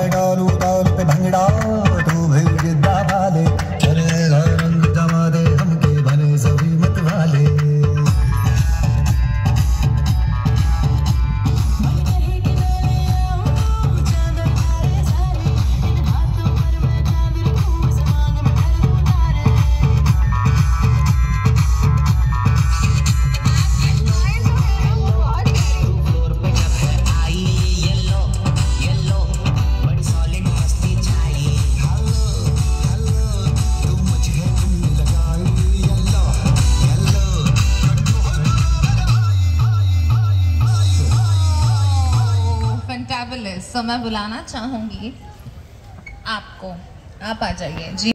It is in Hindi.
मैं डालू ताल पे भंगड़ा तू भी गिद्दा वाले चलेगा रंग जमा दे हमके बने सभी मत वाले। फैंटाबुलस। तो मैं बुलाना चाहूंगी आपको, आप आ जाइए जी।